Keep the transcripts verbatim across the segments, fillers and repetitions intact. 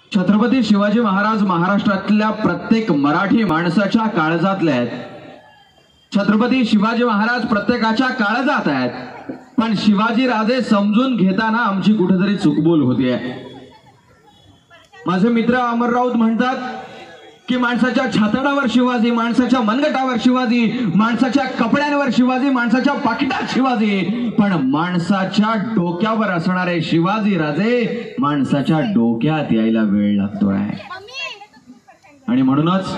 छत्रपती शिवाजी महाराज महाराष्ट्रातल्या प्रत्येक मराठी माणसाच्या काळजातले आहेत। छत्रपती शिवाजी महाराज प्रत्येकाच्या काळजात आहेत, पण शिवाजी राजे समजून घेताना आमची कुठेतरी चुकबोल होतीये। माझे मित्र अमर राऊत म्हणतात की माणसाच्या छातडावर शिवाजी, माणसाच्या मनगटावर शिवाजी, माणसाच्या कपड्यांवर शिवाजी, माणसाच्या पाकिटात शिवाजी, पण माणसाच्या डोक्यावर असणारे शिवाजी राजे माणसाच्या डोक्यात यायला वेळ लागतोय। आणि म्हणूनच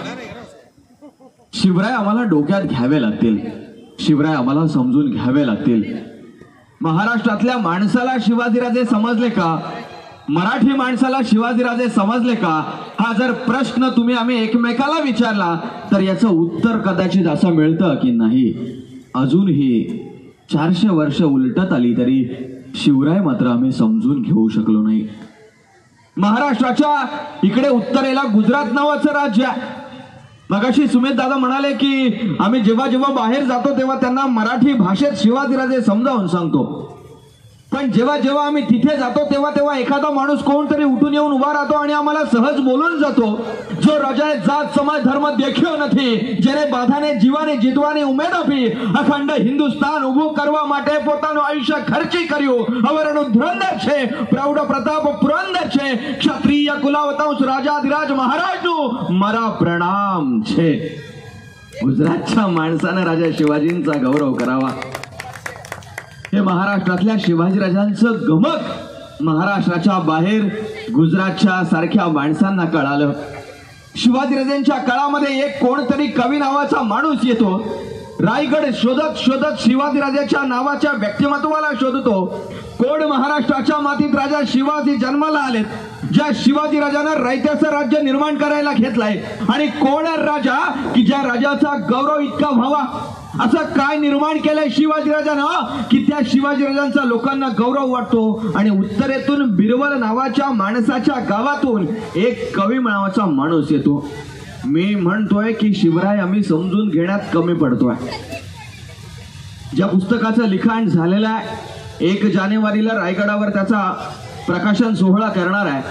शिवराय आम्हाला डोक्यात घ्यावे लागतील, शिवराय आम्हाला समजून घ्यावे लागतील। महाराष्ट्रातल्या माणसाला शिवाजीराजे समजले का, मराठी माणसाला शिवाजीराजे समजले का, हा जर प्रश्न तुम्ही आम्ही एकमेकाला विचारला तर याचं उत्तर कदाचित असं मिळतं की नाही, अजूनही चारशे वर्ष उलटत आली तरी शिवराय मात्र आम्ही समजून घेऊ शकलो नाही। महाराष्ट्राच्या इकडे उत्तरेला गुजरात नावाचं राज्य आहे। मगाशी सुमित दादा म्हणाले की आम्ही जेव्हा जेव्हा बाहेर जातो तेव्हा त्यांना मराठी भाषेत शिवाजीराजे समजावून सांगतो, पण जेव्हा जेव्हा आम्ही तिथे जातो तेव्हा तेव्हा एखादा माणूस कोणतरी उठून येऊन उभा राहतो आणि आम्हाला सहज बोलून जातो, जो राजाए जात समाज धर्म देख्यो નથી, જેને બાધાને જીવાને જીતવાની ઉમેદ આપી અખંડ હિન્દુસ્તાન ઊભું કરવા માટે પોતાનું આયુષ્ય ખર્ચી કર્યું। અવરનું ધુરંધર છે, પ્રૌઢ પ્રતાપ પુરંદર છે, ક્ષત્રિય કુલાવતાંશ રાજાધિરાજ મહારાજનું મારા પ્રણામ છે। गुजरातच्या माणसाने राजा शिवाजींचा गौरव करावा, हे महाराष्ट्रातल्या शिवाजीराजांचं गमक महाराष्ट्राच्या बाहेर गुजरातच्या सारख्या माणसांना कळालं। शिवाजीराजांच्या काळामध्ये एक कोणतरी कवी नावाचा माणूस येतो, रायगड शोधत शोधत शिवाजीराजाच्या नावाच्या व्यक्तिमत्वाला शोधतो। कोण महाराष्ट्राच्या मातीत राजा शिवाजी जन्माला आलेत, ज्या शिवाजी राजानं रयतेचं राज्य निर्माण करायला घेतलंय, आणि कोण राजा की ज्या राजाचा गौरव इतका व्हावा, असं काय निर्माण केलंय शिवाजी राजानं की त्या शिवाजी राजांचा लोकांना गौरव वाटतो। आणि उत्तरेतून बिरवल नावाच्या माणसाच्या गावातून एक कवी नावाचा माणूस येतो। मी म्हणतोय की शिवराय आम्ही समजून घेण्यात कमी पडतोय। ज्या पुस्तकाचं लिखाण झालेलं आहे, एक जानेवारीला रायगडावर त्याचा प्रकाशन सोहळा करणार आहे।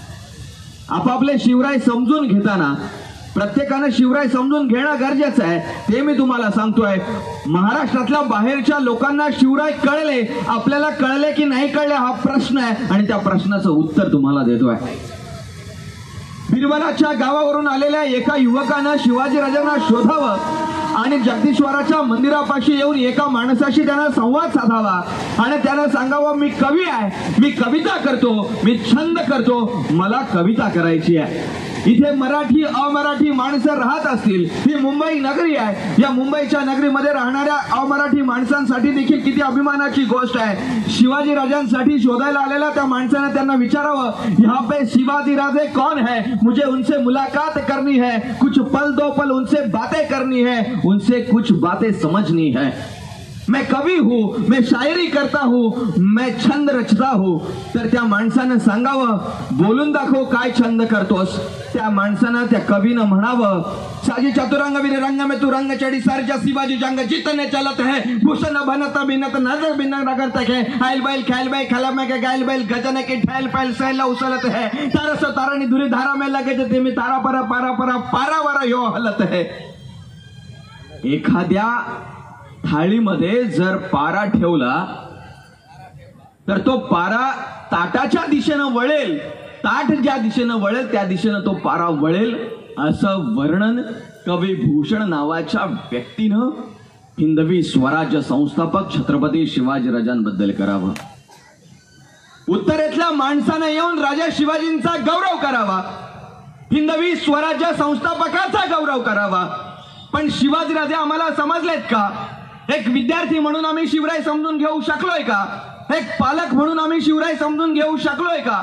आपापले शिवराय समजून घेताना प्रत्येकाने शिवराय समजून घेणं गरजेचं आहे, ते मी तुम्हाला सांगतोय। महाराष्ट्रातल्या बाहेरच्या लोकांना शिवराय कळले, आपल्याला कळले की नाही कळले हा प्रश्न आहे, आणि त्या प्रश्नाचं उत्तर तुम्हाला देतोय। बिरवलाच्या गावावरून आलेल्या एका युवकानं शिवाजी राजांना शोधावं आणि जगदीश्वराच्या मंदिरापाशी येऊन एका माणसाशी त्यानं संवाद साधावा आणि त्यानं सांगावं मी कवी आहे, मी कविता करतो, मी छंद करतो, मला कविता करायची आहे। इथे मराठी अमराठी माणसं राहत असतील, ही मुंबई नगरी आहे, या मुंबईच्या नगरीमध्ये राहणाऱ्या अमराठी माणसांसाठी देखील किती अभिमानाची गोष्ट आहे। शिवाजी राजांसाठी शोधायला आलेल्या त्या माणसाने त्यांना विचारावं, यहाँ पे शिवाजी राजे कौन है, मुझे उनसे मुलाकात करनी है, कुछ पल दो पल उनसे बातें करनी है, उनसे कुछ बातें समझनी है। मैं कवी हूँ, मैं शायरी करता हूँ, मैं छंद रचता हूँ। तर त्या माणसानं सांगावं, बोलून दाखव काय छंद करतोस। त्या माणसानं त्या कवीनं म्हणावं, साजी चतुरंग वीर रंग में तू रंग चढ़ी सरजा शिवाजी जंग जीतने चलत है, भूषण बनत बिनत नजर बिन रगड़त है, आयल बैल खैल बैल खला में के गायल बैल गजने की ठैल पैल सहला उछलत है, तारस तारणी दूरी धारा में लगे जते मी तारा पर पारा पर पारा वारा यो हलत है। एखाद्या थाळीमध्ये जर पारा ठेवला तर तो पारा ताटाच्या दिशेनं वळेल, ताट ज्या दिशेनं वळेल त्या दिशेनं तो पारा वळेल, असं वर्णन कवी भूषण नावाच्या व्यक्तीनं हिंदवी स्वराज्य संस्थापक छत्रपती शिवाजीराजांबद्दल करावं। उत्तरेतल्या माणसानं येऊन राजा शिवाजींचा गौरव करावा, हिंदवी स्वराज्य संस्थापकाचा गौरव करावा। पण शिवाजीराजे आम्हाला समजलेत का? एक विद्यार्थी म्हणून आम्ही शिवराय समजून घेऊ शकलोय का? एक पालक म्हणून आम्ही शिवराय समजून घेऊ शकलोय का?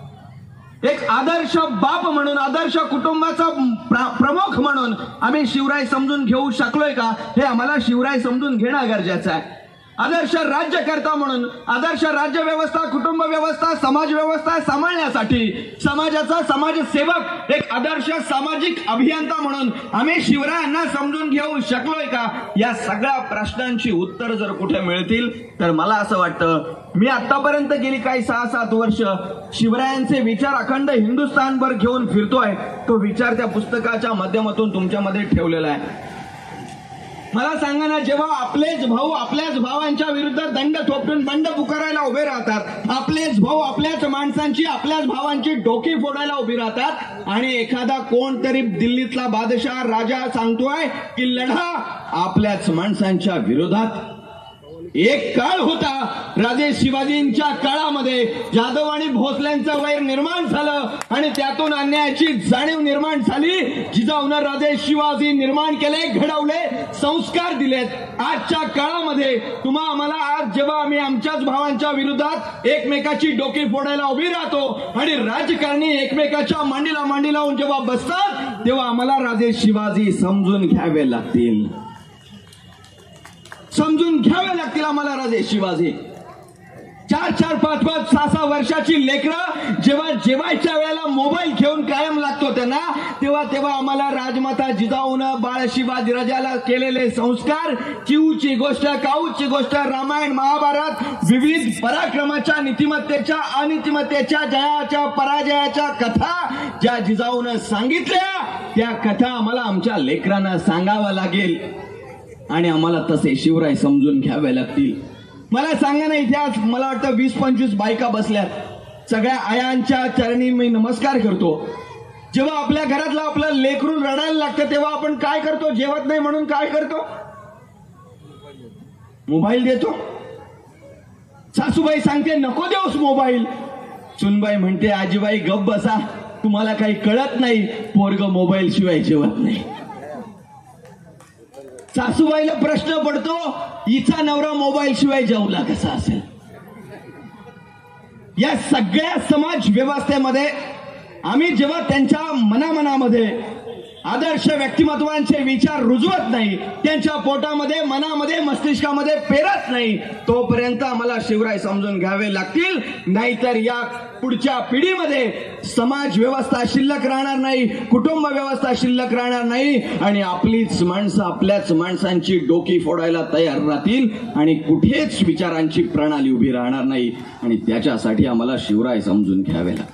एक आदर्श बाप म्हणून, आदर्श कुटुंबाचा प्रमुख म्हणून आम्ही शिवराय समजून घेऊ शकलोय का? हे आम्हाला शिवराय समजून घेणं गरजेचं आहे। आदर्श राज्यकर्ता म्हणून, आदर्श राज्य व्यवस्था, कुटुंब व्यवस्था, समाज व्यवस्था सांभाळण्यासाठी समाजाचा समाजसेवक, एक आदर्श सामाजिक अभियंता म्हणून आम्ही शिवरायांना समजून घेऊ शकलोय का? या सगळ्या प्रश्नांची उत्तर जर कुठे मिळतील तर मला असं वाटतं, मी आतापर्यंत गेली काही सहा सात वर्ष शिवरायांचे विचार अखंड हिंदुस्थानभर घेऊन फिरतोय. तो विचार त्या पुस्तकाच्या माध्यमातून तुमच्यामध्ये ठेवलेला आहे. मला सांगा ना, जेव्हा आपलेच भाऊ आपल्याच भावांच्या विरुद्ध दंड थोपटून बंड पुकारायला उभे राहतात, आपलेच भाऊ आपल्याच माणसांची आपल्याच भावांची डोकी फोडायला उभी राहतात आणि एखादा कोणतरी दिल्लीतला बादशाह राजा सांगतोय की लढा आपल्याच माणसांच्या विरोधात. एक काळ होता राजे शिवाजींच्या काळामध्ये जाधव आणि भोसल्यांचं वैर निर्माण झालं आणि त्यातून अन्यायाची जाणीव निर्माण झाली. जिजाऊनं राजे शिवाजी निर्माण केले, घडवले, संस्कार दिलेत. आजच्या काळामध्ये तुम्हा आम्हाला आज जेव्हा आम्ही आमच्याच भावांच्या विरोधात एकमेकाची डोकी फोडायला उभी राहतो आणि राजकारणी एकमेकाच्या मांडीला मांडी लावून जेव्हा बसतात तेव्हा आम्हाला राजे शिवाजी समजून घ्यावे लागतील, समजून घ्यावे लागतील आम्हाला राजे शिवाजी. चार चार पाच पाच सहा सहा वर्षाची लेकरं जेव्हा जेवायच्या वेळेला मोबाईल घेऊन कायम लागतो त्यांना, तेव्हा तेव्हा आम्हाला राजमाता जिजाऊनं बाळ शिवाजी राजाला केलेले संस्कार, चिऊची गोष्ट, काऊची गोष्ट, रामायण महाभारत, विविध पराक्रमाच्या, नीतिमत्तेच्या, अनितिमत्तेच्या, जयाच्या पराजयाच्या कथा ज्या जिजाऊनं सांगितल्या त्या कथा आम्हाला आमच्या लेकरांना सांगावा लागेल आणि आम्हाला तसे शिवराय समजून घ्यावे लागतील. मला सांगा ना, इथे आज मला वाटतं वीस पंचवीस बायका बसल्यात. सगळ्या आयांच्या चरणी मी नमस्कार करतो. जेव्हा आपल्या घरातलं आपलं लेकरून रडायला लागतं तेव्हा आपण काय करतो? जेवत नाही म्हणून काय करतो? मोबाईल देतो. सासूबाई सांगते नको देऊस मोबाईल. सुनबाई म्हणते आजीबाई गप बसा, तुम्हाला काही कळत नाही, पोरग मोबाईल शिवाय जेवत नाही. सासूबाईला प्रश्न पडतो, हिचा नवरा मोबाईल शिवाय जेवला कसा असेल? या सगळ्या समाज व्यवस्थेमध्ये आम्ही जेव्हा त्यांच्या मनामनामध्ये आदर्श व्यक्तिमत्वांचे विचार रुजवत नाही, त्यांच्या पोटामध्ये, मनामध्ये, मस्तिष्कामध्ये पेरत नाही, तोपर्यंत आम्हाला शिवराय समजून घ्यावे लागतील. नाहीतर या पुढच्या पिढीमध्ये समाज व्यवस्था शिल्लक राहणार नाही, कुटुंब व्यवस्था शिल्लक राहणार नाही आणि आपलीच माणसं आपल्याच माणसांची डोकी फोडायला तयार राहतील आणि कुठेच विचारांची प्रणाली उभी राहणार नाही. आणि त्याच्यासाठी आम्हाला शिवराय समजून घ्यावे लागतील.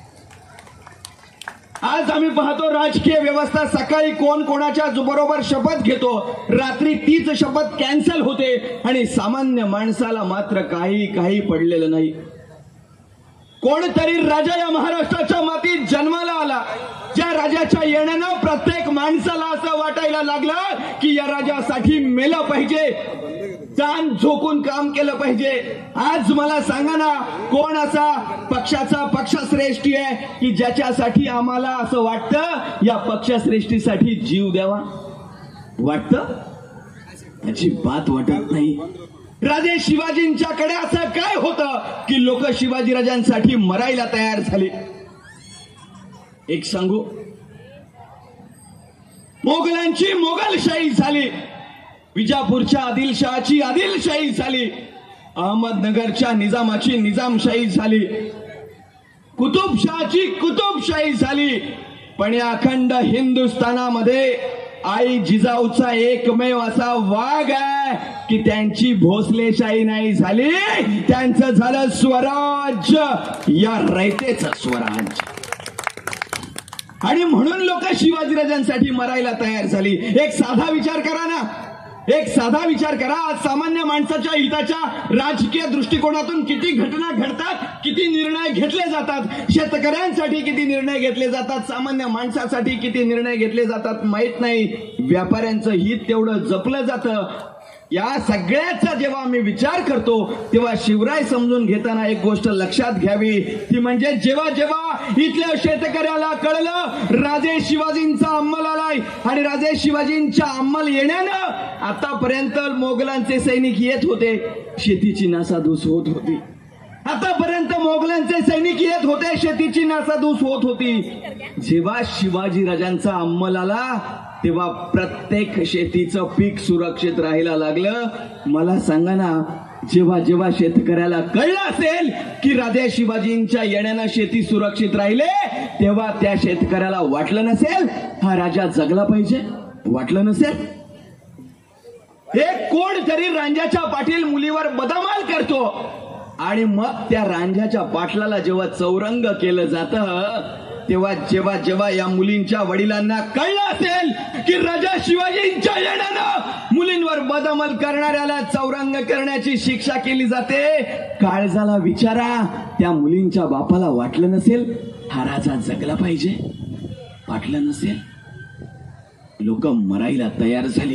आज आम्ही पाहतो राजकीय व्यवस्था, सकाळी कोण कोणाच्या बरोबर शपथ घेतो, रात्री तीच शपथ कॅन्सल होते आणि सामान्य माणसाला मात्र काही काही पडलेलं नाही. कोणतरी राजा या महाराष्ट्राच्या मातीत जन्माला आला, ज्या राजाच्या येण्यानं प्रत्येक माणसाला असं वाटायला लागलं की या राजासाठी मेलं पाहिजे, जान झोकून काम केलं पाहिजे. आज मला सांगा ना, कोण असा पक्षाचा पक्षश्रेष्ठी आहे की ज्याच्यासाठी आम्हाला असं वाटतं या पक्षश्रेष्ठीसाठी जीव द्यावा? वाटतं? अजिबात वाटत नाही. राजे शिवाजींच्याकडे असं काय होतं की लोक शिवाजीराजांसाठी मरायला तयार झाले? एक सांगू, मोगलांची मोगलशाही झाली, विजापूरच्या आदिलशहाची आदिलशाही झाली, अहमदनगरच्या निजामाची निजामशाही झाली, कुतुबशाहाची कुतुबशाही झाली. पण या अखंड हिंदुस्थानामध्ये आई जिजाऊचा एकमेव असा वाघ आहे की त्यांची भोसलेशाही नाही झाली, त्यांचं झालं स्वराज्य, या रयतेचं स्वराज्य. आणि म्हणून लोक शिवाजीराजांसाठी मरायला तयार झाली. एक साधा विचार करा ना, एक साधा विचार करा. आज सामान्य माणसाच्या हिताच्या राजकीय दृष्टिकोनातून किती घटना घडतात, किती निर्णय घेतले जातात, शेतकऱ्यांसाठी किती निर्णय घेतले जातात, सामान्य माणसासाठी किती निर्णय घेतले जातात माहित नाही. व्यापाऱ्यांचं हित तेवढं जपलं जातं. या सगळ्याचा जेव्हा आम्ही विचार करतो तेव्हा शिवराय समजून घेताना एक गोष्ट लक्षात घ्यावी, ती म्हणजे जेव्हा जेव्हा इथल्या शेतकऱ्याला कळलं राजे शिवाजींचा अंमल आलाय आणि राजे शिवाजींच्या अंमल येण्यानं आतापर्यंत मोगलांचे सैनिक येत होते, शेतीची नासाधूस होत होती. आतापर्यंत मोगलांचे सैनिक येत होते, शेतीची नासाधूस होत होती. जेव्हा शिवाजी राजांचा अंमल आला तेव्हा प्रत्येक शेतीचं पीक सुरक्षित राहायला लागलं. मला सांगा ना, जेव्हा जेव्हा शेतकऱ्याला कळलं असेल की राजे शिवाजींच्या येण्यानं शेती सुरक्षित राहिले, तेव्हा त्या शेतकऱ्याला वाटलं नसेल हा राजा जगला पाहिजे? वाटलं नसेल? एक कोण तरी रांजाच्या पाटील मुलीवर बदमाल करतो आणि मग त्या रांजाच्या पाटलाला जेव्हा चौरंग केलं जातं, तेव्हा जेव्हा जेव्हा या मुलींच्या वडिलांना कळलं असेल की राजा शिवाजींच्या येण्यानं मुलींवर बदअमल करणाऱ्याला चौरंग करण्याची शिक्षा केली जाते, काळजाला विचारा त्या मुलींच्या बापाला वाटलं नसेल हा राजा जगला पाहिजे? वाटलं नसेल? लोक मरायला तयार झाली.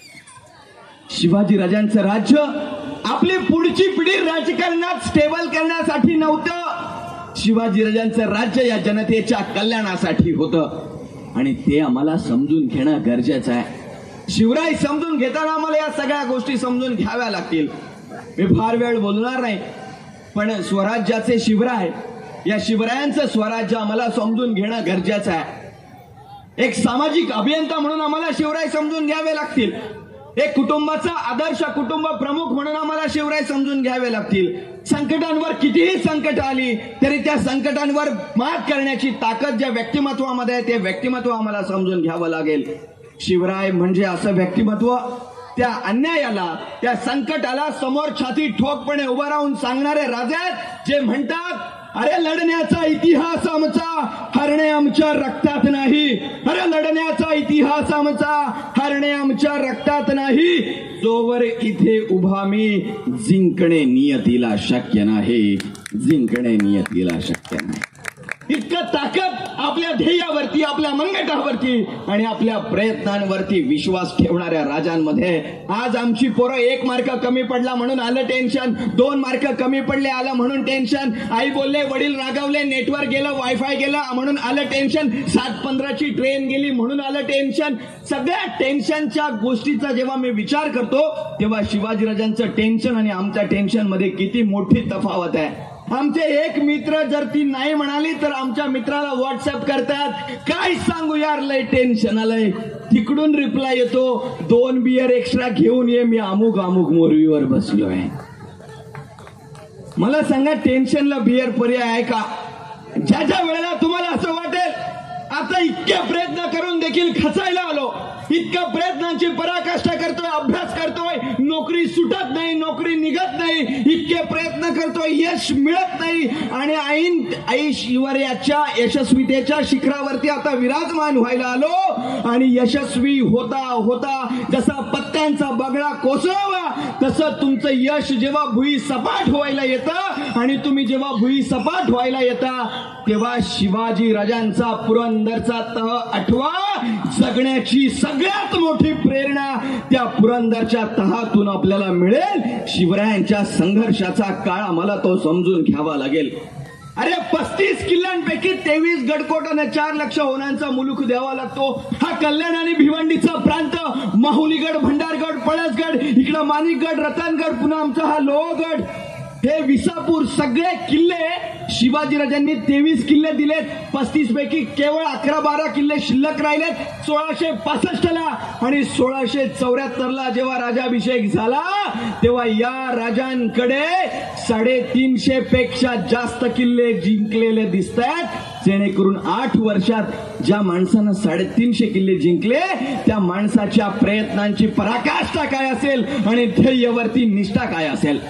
शिवाजी राजांचं राज्य आपली पुढची पिढी राजकारणात स्टेबल करण्यासाठी नव्हतं. शिवाजी राजांचं राज्य या जनतेच्या कल्याणासाठी होतं आणि ते आम्हाला समजून घेणं गरजेचं आहे. शिवराय समजून घेताना आम्हाला या सगळ्या गोष्टी समजून घ्याव्या लागतील. मी फार वेळ बोलणार नाही, पण स्वराज्याचे शिवराय, या शिवरायांचं स्वराज्य आम्हाला समजून घेणं गरजेचं आहे. एक सामाजिक अभियंता म्हणून आम्हाला शिवराय समजून घ्यावे लागतील. एक कुटुंबाचा आदर्श कुटुंब प्रमुख म्हणून आम्हाला शिवराय समजून घ्यावे लागतील. संकटांवर कितीही संकट आली तरी त्या संकटांवर मात करण्याची ताकद ज्या व्यक्तिमत्वामध्ये आहे, ते व्यक्तिमत्व आम्हाला समजून घ्यावं लागेल. शिवराय म्हणजे असं व्यक्तिमत्व, त्या अन्यायाला, त्या संकटाला समोर छाती ठोकपणे उभं राहून सांगणारे राजे आहेत, जे म्हणतात अरे लढण्याचा इतिहास आमचा, हरणे आमच्या रक्तात नाही. अरे लढण्याचा इतिहास आमचा, हरणे आमच्या रक्तात नाही. जोवर इथे उभा मी, जिंकणे नियतीला शक्य नाही. जिंकणे नियतीला शक्य नाही. इतकं ताकद आपल्या ध्येयावरती, आपल्या मनगटावरती आणि आपल्या प्रयत्नांवरती विश्वास ठेवणाऱ्या राजांमध्ये आज आमची पोरं एक मार्क कमी पडला म्हणून आलं टेन्शन, दोन मार्क कमी पडले आलं म्हणून टेन्शन, आई बोलले, वडील रागावले, नेटवर्क गेलं, वायफाय गेलं म्हणून आलं टेन्शन, सात पंधराची ट्रेन गेली म्हणून आलं टेन्शन. सगळ्या टेन्शनच्या गोष्टीचा जेव्हा मी विचार करतो तेव्हा शिवाजीराजांचं टेन्शन आणि आमच्या टेन्शन मध्ये किती मोठी तफावत आहे. आमचे एक मित्र जर ती नाही म्हणाली तर आमच्या मित्राला व्हॉट्सअप करतात, काय सांगू यार लय टेन्शन आलंय. तिकडून रिप्लाय येतो, दोन बियर एक्स्ट्रा घेऊन ये, मी अमुक अमुक मोरवीवर बसलोय. मला सांगा, टेन्शनला बियर पर्याय आहे का? ज्या ज्या वेळेला तुम्हाला असं वाटेल आता इतके प्रयत्न करून देखील खचायला आलो, इतक्या प्रयत्नांची पराकाष्ठा करतोय, अभ्यास करतोय, नोकरी सुटत नाही, नोकरी निघत नाही, इतके प्रयत्न करतोय, यश मिळत नाही आणि ऐन ऐश्वर्याच्या यशस्वीतेच्या शिखरावरती आता विराजमान व्हायला आलो आणि यशस्वी होता होता जसा पत्त्यांचा बगळा कोसळावा तसं तुमचं यश जेव्हा भुई सपाट व्हायला येतं आणि तुम्ही जेव्हा भुई सपाट व्हायला येता तेव्हा शिवाजी राजांचा पुरंदरचा तह आठवा. जगण्याची सगळ्यात मोठी प्रेरणा त्या पुरंदरच्या तहातून आपल्याला मिळेल. शिवरायांच्या संघर्षाचा काळ आम्हाला तो समजून घ्यावा लागेल. अरे पस्तीस किल्ल्यांपैकी तेवीस गडकोट आणि चार लक्ष होण्याचा मुलूक द्यावा लागतो. हा कल्याण आणि भिवंडीचा प्रांत, माहुलीगड, भंडारगड, पळसगड, इकडं माणिकगड, रतनगड, पुन्हा आमचा हा लोहगड, हे विसापूर, सगळे किल्ले शिवाजीराजांनी तेवीस किल्ले दिलेत. पस्तीस पैकी केवळ अकरा बारा किल्ले शिल्लक राहिलेत. सोळाशे पासष्ट ला आणि सोळाशे चौऱ्याहत्तर ला जेव्हा राजाभिषेक झाला तेव्हा या राजांकडे साडेतीनशे पेक्षा जास्त किल्ले जिंकलेले दिसत आहेत. जेणेकरून आठ वर्षात ज्या माणसानं साडेतीनशे किल्ले जिंकले त्या माणसाच्या प्रयत्नांची पराकाष्ठा काय असेल आणि ध्येयावरती निष्ठा काय असेल.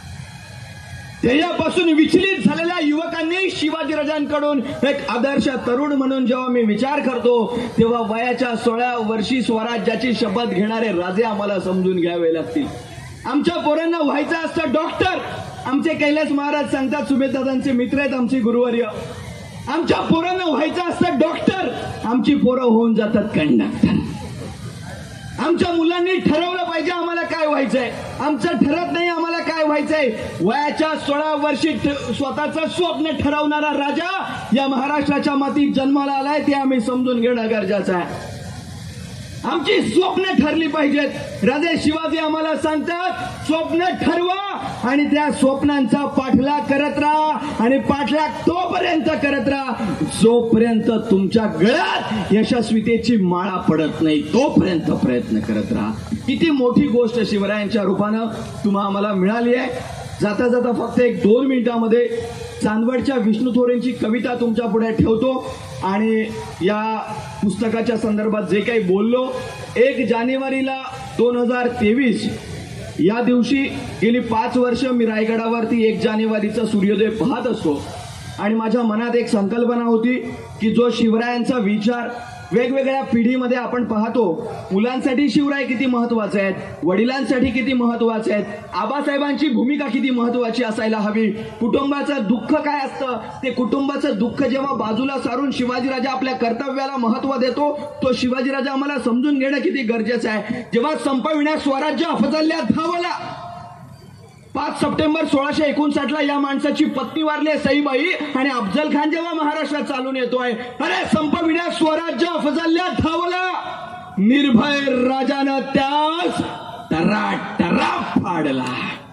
ध्येयापासून विचलित झालेल्या युवकांनी शिवाजीराजांकडून एक आदर्श तरुण म्हणून जेव्हा मी विचार करतो तेव्हा वयाच्या सोळा वर्षी स्वराज्याची शपथ घेणारे राजे आम्हाला समजून घ्यावे लागतील. आमच्या पोरांना व्हायचं असतं डॉक्टर. आमचे कैलास महाराज सांगतात, सुभेदादांचे मित्र आहेत आमचे गुरुवर्य, आमच्या पोरांना व्हायचं असतं डॉक्टर, आमची पोरं होऊन जातात कंडक्टर. आमच्या मुलांनी ठरवलं पाहिजे आम्हाला काय व्हायचंय, आमचं ठरत नाही आम्हाला काय व्हायचंय. वयाच्या सोळा वर्षी स्वतःचं स्वप्न ठरवणारा राजा या महाराष्ट्राच्या मातीत जन्माला आलाय, ते आम्ही समजून घेणं गरजेचं आहे. आमची स्वप्न ठरली पाहिजेत. राजे शिवाजी आम्हाला सांगतात स्वप्न ठरवा आणि त्या स्वप्नांचा पाठलाग करत राहा आणि पाठलाग तोपर्यंत करत राहा जोपर्यंत तुमच्या गळ्यात यशस्वीतेची माळा पडत नाही तोपर्यंत प्रयत्न करत राहा. किती मोठी गोष्ट शिवरायांच्या रूपानं तुम्हा आम्हाला मिळाली आहे. जाता जाता फक्त एक दोन मिनिटांमध्ये चांदवडच्या विष्णू थोरेंची कविता तुमच्या पुढे ठेवतो आणि या पुस्तकाच्या संदर्भात जे काही बोललो. एक जानेवारीला दोन हजार तेवीस या दिवशी गेली पाच वर्ष मी रायगडावरती एक जानेवारीचा सूर्योदय पाहत असतो आणि माझ्या मनात एक संकल्पना होती की जो शिवरायांचा विचार वेगवेगळ्या पिढीमध्ये आपण पाहतो. मुलांसाठी शिवराय किती महत्वाचे आहेत, वडिलांसाठी किती महत्वाचे आहेत, आबासाहेबांची भूमिका किती महत्वाची असायला हवी, कुटुंबाचं दुःख काय असतं ते कुटुंबाचं दुःख जेव्हा बाजूला सारून शिवाजीराजा आपल्या कर्तव्याला महत्व देतो तो शिवाजीराजा आम्हाला समजून घेणं किती गरजेचं आहे. जेव्हा संपविण्यास स्वराज्य अफजल्या धावला पाच सप्टेंबर सोळाशे एकोणसाठ ला या माणसाची पत्नी वारली आहे सईबाई आणि अफजल खान जेव्हा महाराष्ट्रात चालून येतोय अरे संपविण्यास स्वराज्य अफजल्या धावला निर्भय राजानं त्यास टरा टरा फाडला.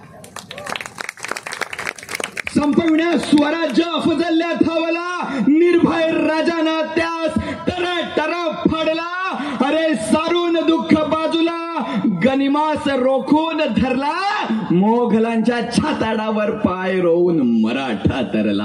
संपविण्यास स्वराज्य अफजल्या धावला निर्भय राजानं त्यास टरा टरा फाडला. अरे सारून दुःख बाजूला गनिमास रोखून धरला मोघलांच्या छाताडावर पाय रोवून मराठा तरला.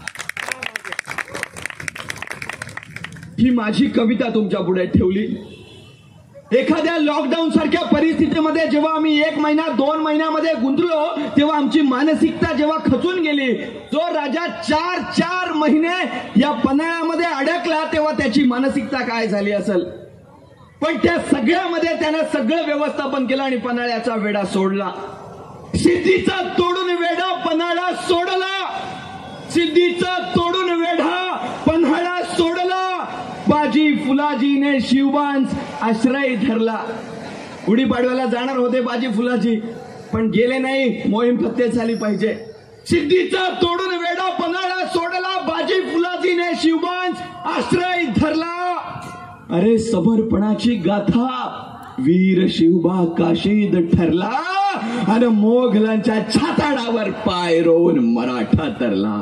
ही माझी कविता तुमच्या पुढे ठेवली. एखाद्या लॉकडाऊन सारख्या परिस्थितीमध्ये जेव्हा आम्ही एक महिना दोन महिन्यामध्ये गुंतलो तेव्हा आमची मानसिकता जेव्हा खचून गेली. जो राजा चार चार महिने या पन्हाळ्यामध्ये अडकला तेव्हा त्याची मानसिकता काय झाली असेल. पण त्या सगळ्यामध्ये त्यानं सगळं व्यवस्थापन केलं आणि पन्हाळ्याचा वेढा सोडला. सिद्धीचा तोडून वेढा पन्हाळा सोडला. सिद्धीचा तोडून वेढा पन्हाळा सोडला. बाजी फुलाजीने शिवबांस आश्रय धरला. गुढीपाडव्याला जाणार होते बाजी फुलाजी पण गेले नाही. मोहीम फत्ते झाली पाहिजे. सिद्धीचा तोडून वेढा पन्हाळा सोडला. बाजी फुलाजीने शिवबांस आश्रय धरला. अरे सबरपणाची गाथा वीर शिवबा काशीद ठरला आणि मोघलांच्या छाताडावर पाय रोवून मराठा तरला.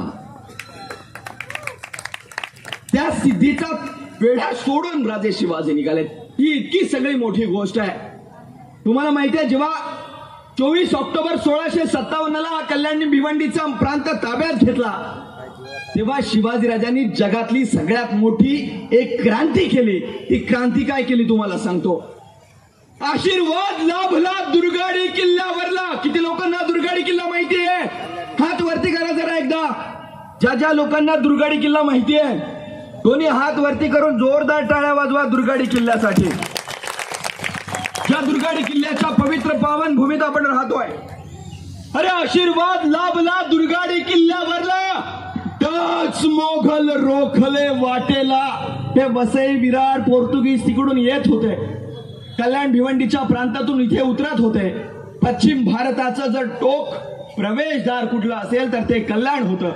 त्या सिद्धीचा वेढा सोडून राजे शिवाजी निघाले. ही इतकी सगळी मोठी गोष्ट आहे. तुम्हाला माहिती आहे जेव्हा चोवीस ऑक्टोबर सोळाशे सत्तावन्न ला कल्याणी भिवंडीचा प्रांत ताब्यात घेतला तेव्हा शिवाजीराजांनी जगातली सगळ्यात मोठी एक क्रांती केली. ती क्रांती काय केली तुम्हाला सांगतो. आशीर्वाद लाभला दुर्गाडी किल्ल्यावरला. किती लोकांना दुर्गाडी किल्ला माहिती आहे हात वरती करा जरा एकदा. ज्या ज्या लोकांना दुर्गाडी किल्ला माहिती आहे दोन्ही हात वरती करून जोरदार टाळ्या वाजवा दुर्गाडी किल्ल्यासाठी. ज्या दुर्गाडी किल्ल्याच्या पवित्र पावन भूमीत आपण राहतोय. अरे आशीर्वाद लाभला दुर्गाडी किल्ल्यावरला टच मोघल रोखले वाटेला. हे वसई विरार पोर्तुगीज तिकडून येत होते. कल्याण भिवंडीच्या प्रांतातून इथे उतरत होते. पश्चिम भारताचं जर टोक प्रवेशद्वार कुठलं असेल तर ते कल्याण होतं.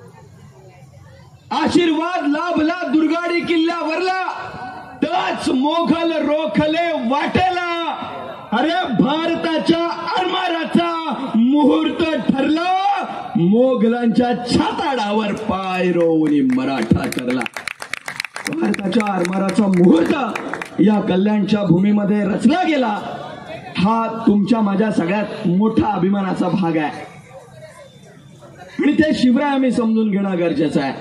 आशीर्वाद लाभला दुर्गाडी किल्ल्यावरला टच मोघल रोखले वाटेला. अरे भारताच्या आरमाराचा मुहूर्त ठरला. मोगलांच्या छाताडावर पाय रोवून मराठा तरला. भारताच्या आरमाराचा मुहूर्त या कल्याणच्या भूमीमध्ये रचला गेला. हा तुमच्या माझ्या सगळ्यात मोठा अभिमानाचा भाग आहे आणि ते शिवराय आम्ही समजून घेणं गरजेचं आहे.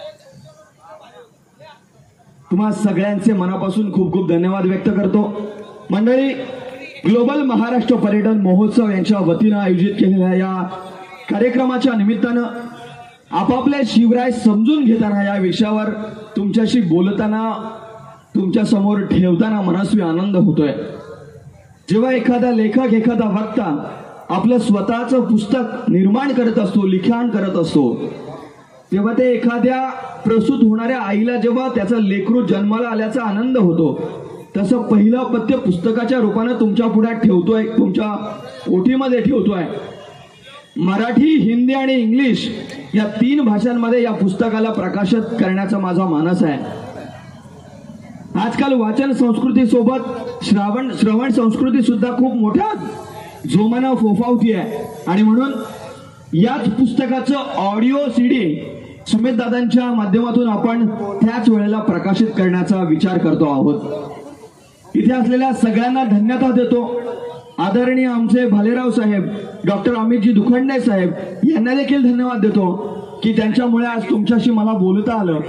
तुम्हा सगळ्यांचे मनापासून खूप खूप धन्यवाद व्यक्त करतो. मंडळी ग्लोबल महाराष्ट्र पर्यटन महोत्सव यांच्या वतीनं आयोजित केलेल्या या कार्यक्रमाच्या निमित्तानं आपापले शिवराय समजून घेताना या विषयावर तुमच्याशी बोलताना तुमच्या समोर ठेवताना मनस्वी आनंद होतोय. जेव्हा एखादा लेखक एखादा वक्ता आपलं स्वतःचं पुस्तक निर्माण करत असतो लिखाण करत असतो तेव्हा ते एखाद्या प्रसूत होणाऱ्या आईला जेव्हा त्याचा लेकरू जन्माला आल्याचा आनंद होतो तसं पहिलं पद्य पुस्तकाच्या रूपानं तुमच्या पुढे ठेवतोय तुमच्या ओठीमध्ये ठेवतोय. मराठी हिंदी आणि इंग्लिश या तीन भाषांमध्ये या पुस्तकाला प्रकाशित करण्याचा माझा मानस आहे आजकाल वाचन संस्कृती सोबत श्रावण श्रवण संस्कृती सुद्धा खूप मोठ्या जोमानं फोफावती आहे आणि म्हणून याच पुस्तकाचं ऑडिओ सीडी सुमित दादांच्या माध्यमातून आपण त्याच वेळेला प्रकाशित करण्याचा विचार करतो आहोत। इथे असलेल्या सगळ्यांना धन्यवाद देतो। आदरणीय आमचे भालेराव साहेब, डॉक्टर अमितजी दुखंडे साहेब यांना देखील धन्यवाद देतो की त्यांच्यामुळे आज तुमच्याशी मला बोलता आलं।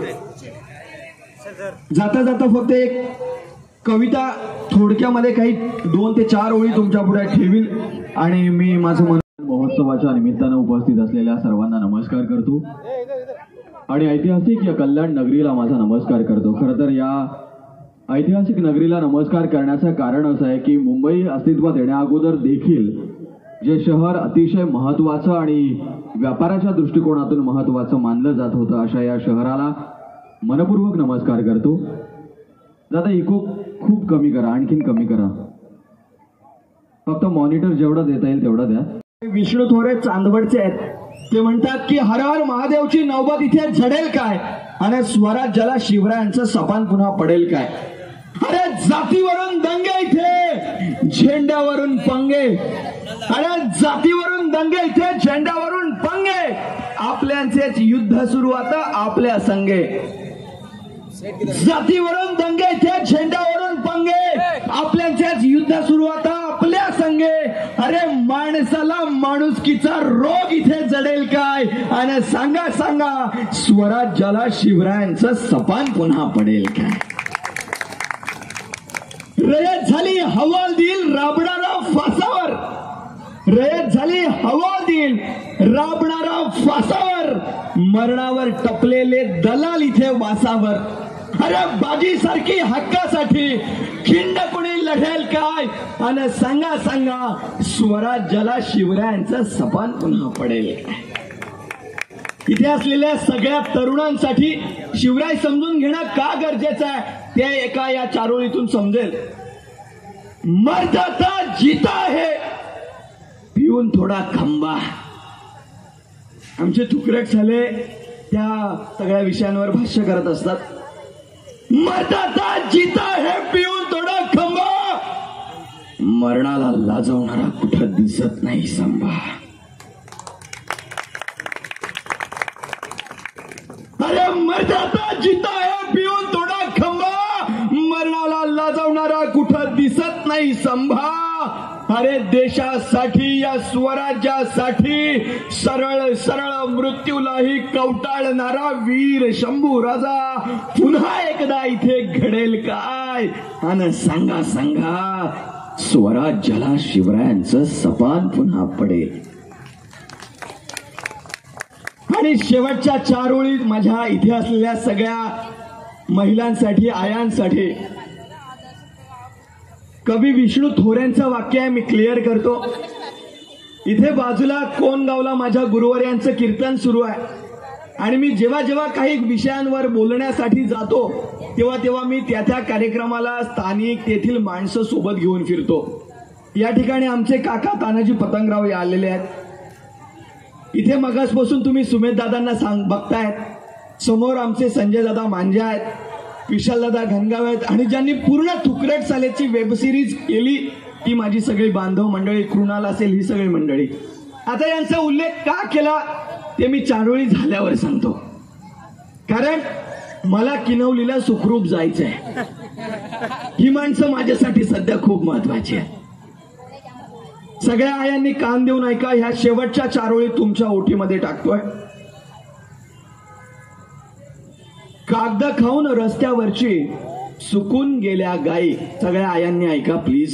जाता जाता फक्त एक कविता थोडक्यामध्ये काही दोन ते चार ओळी तुमच्या पुढे ठेवील आणि मी माझं मन महोत्सवाच्या निमित्तानं उपस्थित असलेल्या सर्वांना नमस्कार करतो आणि ऐतिहासिक या कल्याण नगरीला माझा नमस्कार करतो। खरं तर या ऐतिहासिक नगरीला नमस्कार करण्याचं कारण असं आहे की मुंबई अस्तित्वात येण्या अगोदर देखील जे शहर अतिशय महत्त्वाचं आणि व्यापाराच्या दृष्टिकोनातून महत्त्वाचं मानलं जात होतं, अशा या शहराला मनपूर्वक नमस्कार करतो। दादा इको खूप कमी करा, आणखीन कमी करा, फक्त मॉनिटर जेवढा देता येईल तेवढा द्या। विष्णू थोरे चांदवडचे आहेत, ते म्हणतात की हर हर महादेवची नौबत इथे झडेल काय आणि स्वराज्याला शिवरायांचं सपान पुन्हा पडेल काय। अरे जातीवरून दंगे इथे झेंड्यावरून पंगे, अरे जातीवरून दंगे इथे झेंड्यावरून पंगे, आपल्यांचेच युद्ध सुरू आता आपल्या संगे। जातीवरून दंगे इथे झेंड्यावरून पंगे, आपल्यांचेच युद्ध सुरू आता आपल्या संगे। अरे माणसाला माणुसकीचा रोग इथे जडेल काय आणि सांगा सांगा स्वराज्याला शिवरायांचं सपान पुन्हा पडेल काय। रयत झाली हवालदिल राबणारा फासावर, रयत झाली हवालदिल राबणारा फासावर, मरणावर टपलेले दलाल इथे वासावर। अरे बाजी सारखी हक्कासाठी खिंड कुणी लढेल काय आणि सांगा सांगा स्वराज्याला शिवरायांचं सपान पुन्हा पडेल काय। इथे असलेल्या सगळ्या तरुणांसाठी शिवराय समजून घेणं का गरजेचं आहे ते एका या चारोळीतून समजेल। मर्दाता जीता है पिऊन थोडा खंबा। आमचे तुकरट झाले त्या सगळ्या विषयांवर भाष्य करत असतात। मर्दाता जीता है पिऊन थोडा खंबा, मरणाला लाजवणारा कुठं दिसत नाही संभा। अरे मर्दाता जीता है पिऊन थोडा खंबा, मरणाला लाजवणारा कुठं दिसत नाही संभा। अरे देशासाठी या स्वराज्यासाठी सरळ सरळ मृत्यूलाही कवटाळणारा वीर शंभू राजा पुन्हा एकदा इथे घडेल काय आणि सांगा सांगा स्वराज्याला शिवरायांचं सपान पुन्हा पडेल। आणि शेवटच्या चार ओळीत माझ्या इथे असलेल्या सगळ्या महिलांसाठी, आयांसाठी कवी विष्णू थोरेंचं वाक्य आहे, मी क्लिअर करतो। इथे बाजूला कोणगावला माझ्या गुरुवर्यांचं कीर्तन सुरू आहे आणि मी जेव्हा जेव्हा काही विषयांवर बोलण्यासाठी जातो तेव्हा तेव्हा मी त्या त्या कार्यक्रमाला स्थानिक तेथील माणसं सोबत घेऊन फिरतो। या ठिकाणी आमचे काका तानाजी पतंगराव हे आलेले आहेत। इथे मगासपासून तुम्ही सुमेध दादांना सांग बघतायत, समोर आमचे संजय दादा मांजे आहेत, विशाल दादा घनगाव आहेत आणि ज्यांनी पूर्ण तुकरट सालेची वेब सिरीज केली ती माझी सगळी बांधव मंडळी, कृणाल असेल, ही सगळी मंडळी। आता यांचा उल्लेख का केला ते मी चारोळी झाल्यावर सांगतो, कारण मला किनवलीला सुखरूप जायचंय। ही माणसं माझ्यासाठी सध्या खूप महत्वाची आहे। सगळ्या आयांनी कान देऊन ऐका, ह्या शेवटच्या चारोळी तुमच्या ओठीमध्ये टाकतोय। कागद खाऊन रस्त्यावरची सुकून गेल्या गाई, सगळ्या आयांनी ऐका प्लीज।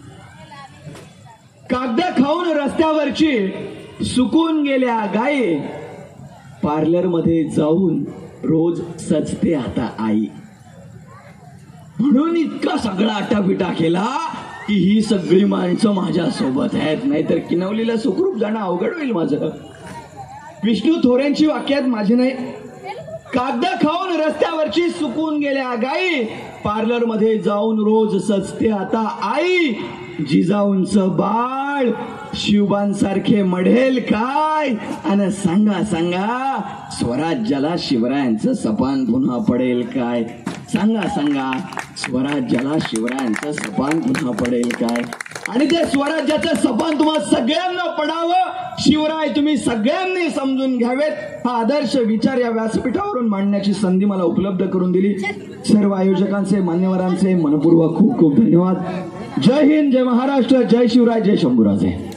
कागद खाऊन रस्त्यावरची सुकून गेल्या गाई, पार्लर मध्ये जाऊन रोज सजते आता आई। म्हणून इतका सगळा आटापिटा केला की ही सगळी माणसं माझ्या सोबत आहेत, नाहीतर किनवलीला सुखरूप जाणं अवघड होईल माझं। विष्णू थोरेंची वाक्यात माझे नाही। कागद खाऊन रस्त्यावरची सुकून गेल्या गाई, पार्लर मध्ये जाऊन रोज सजते आता आई। जिजाऊंचं बाळ शिवबांसारखे मढेल काय आणि सांगा सांगा स्वराज्याला शिवरायांचं सपान पुन्हा पडेल काय। सांगा सांगा स्वराज्याला शिवरायांचं सपान पुन्हा पडेल काय? आणि ते स्वराज्याचं सपान तुम्हाला सगळ्यांना पडावं, शिवराय तुम्ही सगळ्यांनी समजून घ्यावेत, हा आदर्श विचार या व्यासपीठावरून मांडण्याची संधी मला उपलब्ध करून दिली. सर्व आयोजकांचे, मान्यवरांचे मनपूर्वक खूप खूप धन्यवाद. जय हिंद, जय महाराष्ट्र, जय शिवराय, जय शंभूराजे.